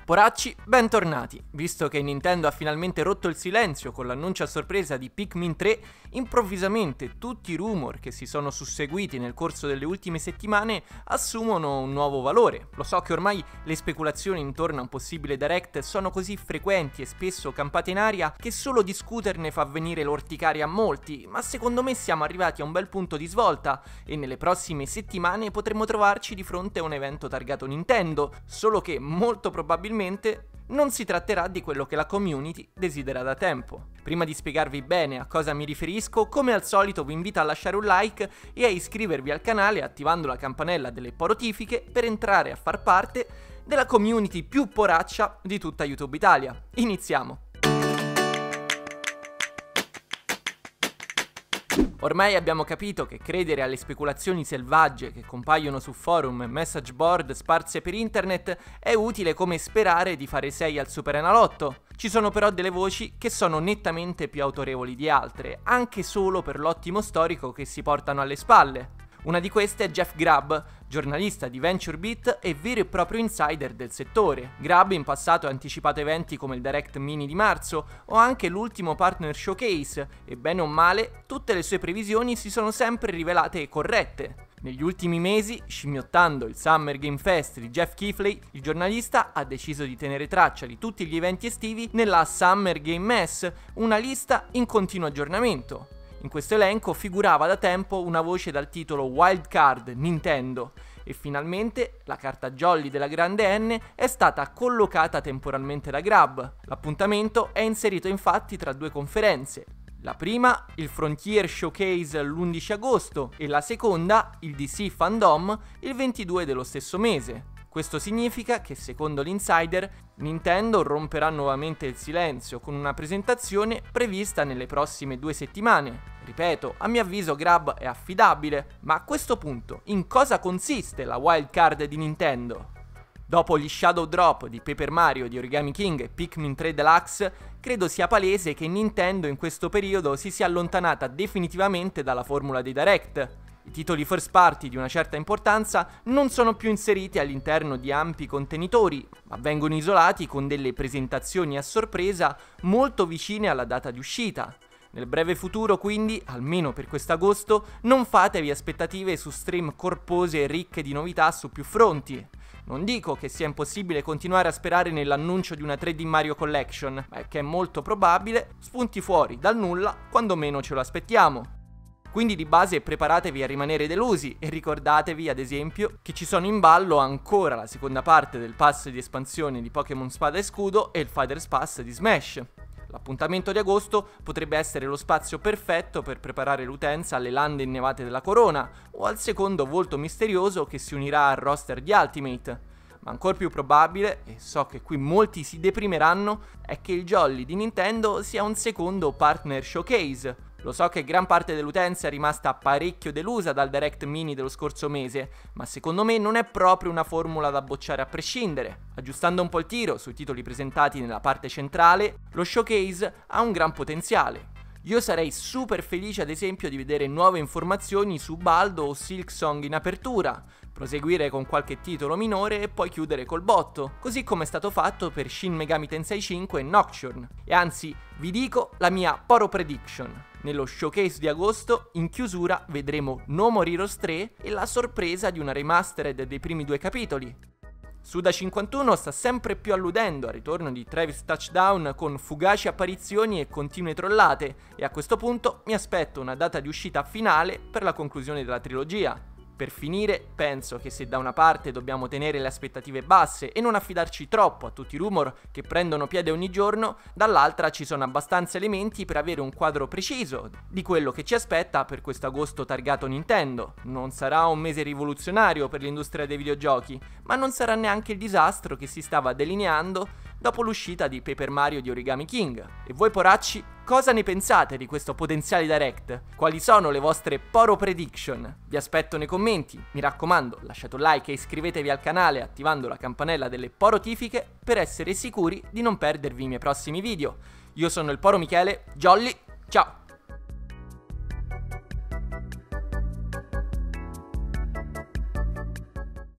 Poracci, bentornati! Visto che Nintendo ha finalmente rotto il silenzio con l'annuncio a sorpresa di Pikmin 3, improvvisamente tutti i rumor che si sono susseguiti nel corso delle ultime settimane assumono un nuovo valore. Lo so che ormai le speculazioni intorno a un possibile Direct sono così frequenti e spesso campate in aria che solo discuterne fa venire l'orticaria a molti, ma secondo me siamo arrivati a un bel punto di svolta e nelle prossime settimane potremo trovarci di fronte a un evento targato Nintendo, solo che molto probabilmente non si tratterà di quello che la community desidera da tempo. Prima di spiegarvi bene a cosa mi riferisco, come al solito vi invito a lasciare un like e a iscrivervi al canale attivando la campanella delle notifiche per entrare a far parte della community più poraccia di tutta YouTube Italia. Iniziamo! Ormai abbiamo capito che credere alle speculazioni selvagge che compaiono su forum e message board sparse per internet è utile come sperare di fare 6 al Superenalotto. Ci sono però delle voci che sono nettamente più autorevoli di altre, anche solo per l'ottimo storico che si portano alle spalle. Una di queste è Jeff Grubb, giornalista di VentureBeat e vero e proprio insider del settore. Grubb in passato ha anticipato eventi come il Direct Mini di marzo o anche l'ultimo Partner Showcase e bene o male tutte le sue previsioni si sono sempre rivelate corrette. Negli ultimi mesi, scimmiottando il Summer Game Fest di Jeff Keighley, il giornalista ha deciso di tenere traccia di tutti gli eventi estivi nella Summer Game Mess, una lista in continuo aggiornamento. In questo elenco figurava da tempo una voce dal titolo Wild Card Nintendo e finalmente la carta jolly della grande N è stata collocata temporalmente da Grubb. L'appuntamento è inserito infatti tra due conferenze. La prima, il Frontier Showcase l'11 agosto e la seconda, il DC Fandom, il 22 dello stesso mese. Questo significa che, secondo l'insider, Nintendo romperà nuovamente il silenzio con una presentazione prevista nelle prossime 2 settimane. Ripeto, a mio avviso Grubb è affidabile, ma a questo punto in cosa consiste la wild card di Nintendo? Dopo gli shadow drop di Paper Mario di Origami King e Pikmin 3 Deluxe, credo sia palese che Nintendo in questo periodo si sia allontanata definitivamente dalla formula dei Direct. I titoli first party di una certa importanza non sono più inseriti all'interno di ampi contenitori, ma vengono isolati con delle presentazioni a sorpresa molto vicine alla data di uscita. Nel breve futuro, quindi, almeno per quest'agosto, non fatevi aspettative su stream corpose e ricche di novità su più fronti. Non dico che sia impossibile continuare a sperare nell'annuncio di una 3D Mario Collection, ma è che è molto probabile spunti fuori dal nulla quando meno ce lo aspettiamo. Quindi di base preparatevi a rimanere delusi e ricordatevi ad esempio che ci sono in ballo ancora la seconda parte del pass di espansione di Pokémon Spada e Scudo e il Fighters Pass di Smash. L'appuntamento di agosto potrebbe essere lo spazio perfetto per preparare l'utenza alle lande innevate della Corona o al secondo volto misterioso che si unirà al roster di Ultimate. Ma ancora più probabile, e so che qui molti si deprimeranno, è che il jolly di Nintendo sia un secondo Partner Showcase. Lo so che gran parte dell'utenza è rimasta parecchio delusa dal Direct Mini dello scorso mese, ma secondo me non è proprio una formula da bocciare a prescindere. Aggiustando un po' il tiro sui titoli presentati nella parte centrale, lo showcase ha un gran potenziale. Io sarei super felice ad esempio di vedere nuove informazioni su Baldo o Silksong in apertura, proseguire con qualche titolo minore e poi chiudere col botto, così come è stato fatto per Shin Megami Tensei 5 e Nocturne. E anzi, vi dico la mia Poro Prediction. Nello showcase di agosto, in chiusura, vedremo No More Heroes 3 e la sorpresa di una remastered dei primi 2 capitoli. Suda51 sta sempre più alludendo al ritorno di Travis Touchdown con fugaci apparizioni e continue trollate e a questo punto mi aspetto una data di uscita finale per la conclusione della trilogia. Per finire, penso che se da una parte dobbiamo tenere le aspettative basse e non affidarci troppo a tutti i rumor che prendono piede ogni giorno, dall'altra ci sono abbastanza elementi per avere un quadro preciso di quello che ci aspetta per questo agosto targato Nintendo. Non sarà un mese rivoluzionario per l'industria dei videogiochi, ma non sarà neanche il disastro che si stava delineando dopo l'uscita di Paper Mario di Origami King. E voi poracci, cosa ne pensate di questo potenziale Direct? Quali sono le vostre Poro Prediction? Vi aspetto nei commenti, mi raccomando lasciate un like e iscrivetevi al canale attivando la campanella delle notifiche per essere sicuri di non perdervi i miei prossimi video. Io sono il Poro Michele, Jolly, ciao!